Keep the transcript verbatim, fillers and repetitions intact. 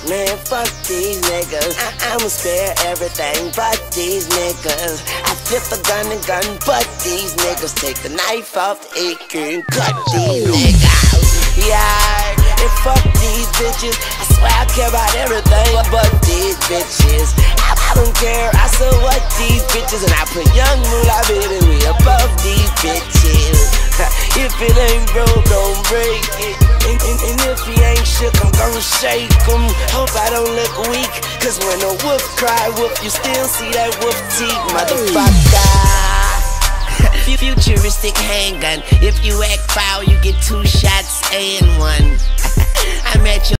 Man, fuck these niggas. I I'ma spare everything but these niggas. I flip a gun and gun, but these niggas take the knife off the A K and cut these niggas. Yeah, and fuck these bitches. I swear I care about everything but these bitches. I, I don't care, I saw what these bitches. And I put young moolah baby we above these bitches. If it ain't broke, don't break it. And, and, and if he ain't shook, I'm gonna shake him. Hope I don't look weak, cause when a wolf cry wolf, you still see that wolf teeth, motherfucker. Futuristic handgun. If you act foul, you get two shots and one. I'm at your